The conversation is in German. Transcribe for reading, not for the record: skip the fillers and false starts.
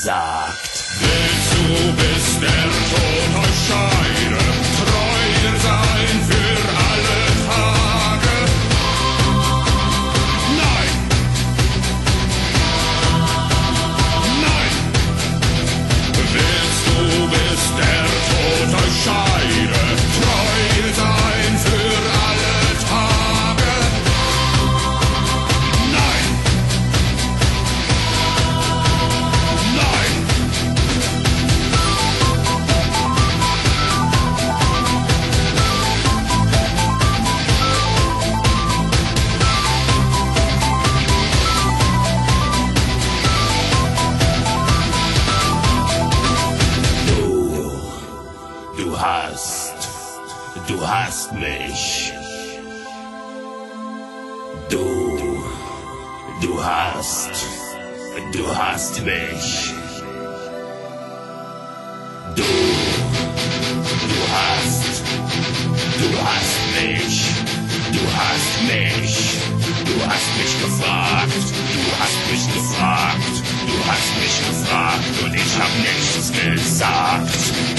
gesagt. Willst du, bis der Tod euch scheide, treu sein für alle Tage? Nein! Nein! Willst du, bis der Tod euch scheide, treu sein für alle Tage? Nein! Nein! Du hast mich. Du hast mich. Du hast mich. Du hast mich. Du hast mich gefragt. Du hast mich gefragt. Du hast mich gefragt und ich hab nichts gesagt.